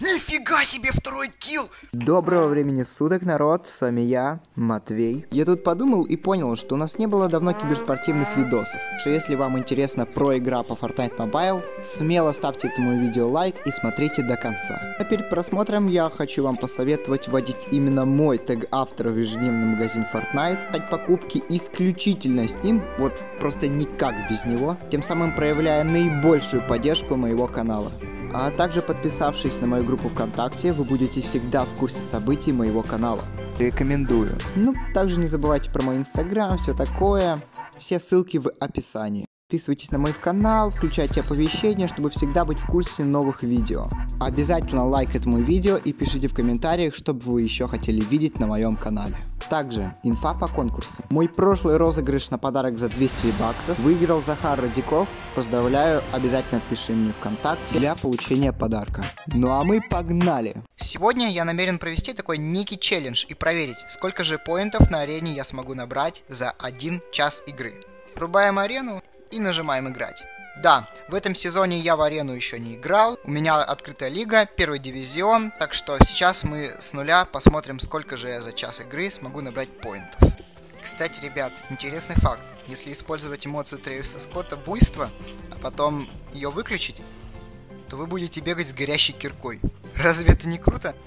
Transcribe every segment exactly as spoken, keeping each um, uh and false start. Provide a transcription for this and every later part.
Нифига себе, второй килл! Доброго времени суток, народ, с вами я, Матвей. Я тут подумал и понял, что у нас не было давно киберспортивных видосов, что если вам интересна про игра по Fortnite Mobile, смело ставьте этому видео лайк и смотрите до конца. А перед просмотром я хочу вам посоветовать вводить именно мой тег автора в ежедневный магазин Fortnite, от покупки исключительно с ним, вот просто никак без него, тем самым проявляя наибольшую поддержку моего канала. А также подписавшись на мою группу ВКонтакте, вы будете всегда в курсе событий моего канала. Рекомендую. Ну, также не забывайте про мой инстаграм, все такое. Все ссылки в описании. Подписывайтесь на мой канал, включайте оповещения, чтобы всегда быть в курсе новых видео. Обязательно лайк этому видео и пишите в комментариях, что бы вы еще хотели видеть на моем канале. Также инфа по конкурсу. Мой прошлый розыгрыш на подарок за двести баксов выиграл Захар Радиков. Поздравляю, обязательно пиши мне ВКонтакте для получения подарка. Ну а мы погнали! Сегодня я намерен провести такой некий челлендж и проверить, сколько же поинтов на арене я смогу набрать за один час игры. Врубаем арену и нажимаем играть. Да, в этом сезоне я в арену еще не играл, у меня открытая лига, первый дивизион, так что сейчас мы с нуля посмотрим, сколько же я за час игры смогу набрать поинтов. Кстати, ребят, интересный факт, если использовать эмоцию Трэвиса Скотта буйство, а потом ее выключить, то вы будете бегать с горящей киркой. Разве это не круто?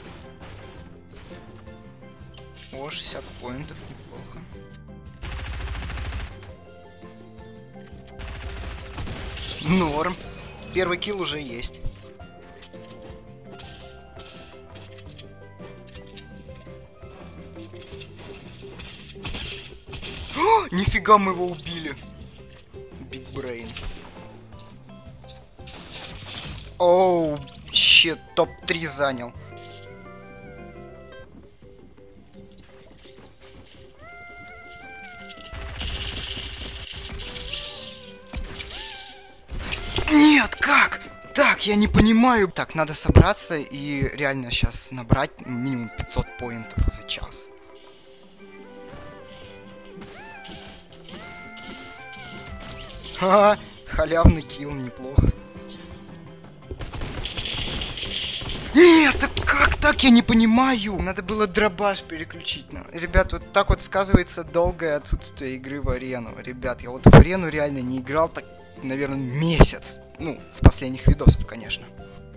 О, шестьдесят поинтов, неплохо. Норм. Первый килл уже есть. О, нифига мы его убили. Big Brain. Оу, щит, топ три занял. Нет, как? Так, я не понимаю. Так, надо собраться и реально сейчас набрать минимум пятьсот поинтов за час. Ха-ха, халявный килл, неплохо. Нет, так как так? Я не понимаю. Надо было дробаш переключить. Ребят, вот так вот сказывается долгое отсутствие игры в арену. Ребят, я вот в арену реально не играл так, наверное, месяц. Ну, с последних видосов, конечно.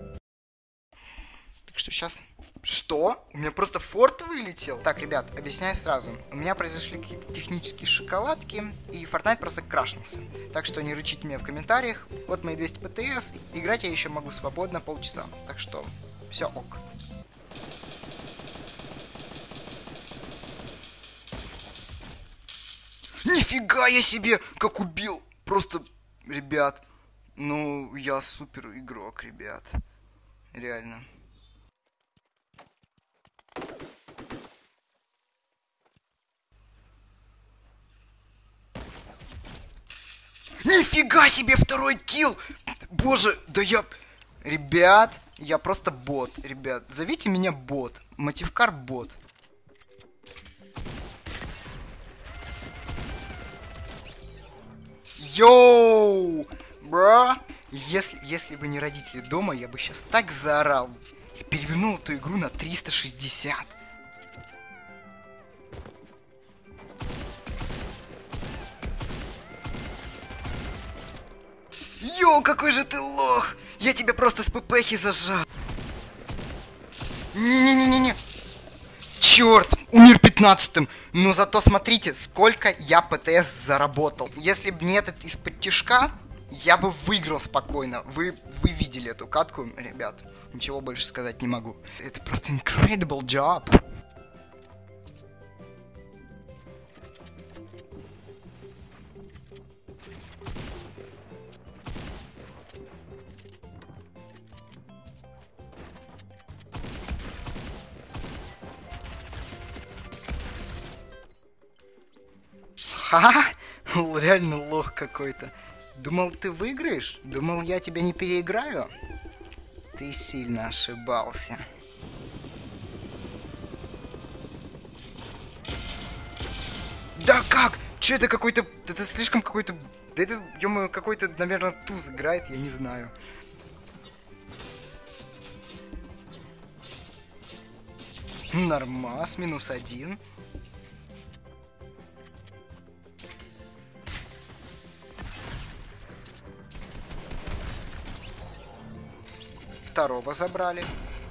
Так что сейчас... Что? У меня просто форт вылетел? Так, ребят, объясняю сразу. У меня произошли какие-то технические шоколадки, и Fortnite просто крашнулся. Так что не рычите меня в комментариях. Вот мои двести пэ тэ эс. Играть я еще могу свободно полчаса. Так что все ок. Нифига я себе как убил! Просто, ребят, ну, я супер игрок, ребят. Реально. Нифига себе, второй килл! Боже, да я... Ребят, я просто бот, ребят. Зовите меня бот. Мотивкар бот. Йоу! Бра! Если, если бы не родители дома, я бы сейчас так заорал. Я перевернул эту игру на триста шестьдесят. Йоу, какой же ты лох! Я тебя просто с ппхи зажал. Не-не-не-не-не. Черт, умер пятнадцатым. Но зато смотрите, сколько я пэ тэ эс заработал. Если бы не этот из-под тишка, я бы выиграл спокойно. Вы, вы видели эту катку, ребят. Ничего больше сказать не могу. Это просто incredible job. Ха-ха! Реально лох какой-то. Думал, ты выиграешь? Думал, я тебя не переиграю? Ты сильно ошибался. Да как? Че это какой-то... Это слишком какой-то... Да это, ё-моё, какой-то, наверное, туз играет, я не знаю. Нормас, минус один. Второго забрали.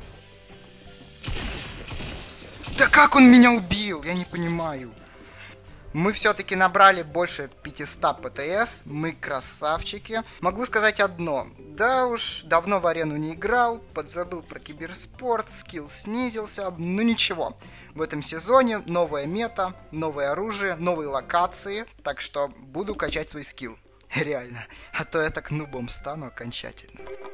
Да как он меня убил? Я не понимаю. Мы все-таки набрали больше пятисот ПТС, мы красавчики. Могу сказать одно, да уж, давно в арену не играл, подзабыл про киберспорт, скилл снизился, но ничего. В этом сезоне новая мета, новое оружие, новые локации, так что буду качать свой скилл. Реально, а то я так нубом стану окончательно.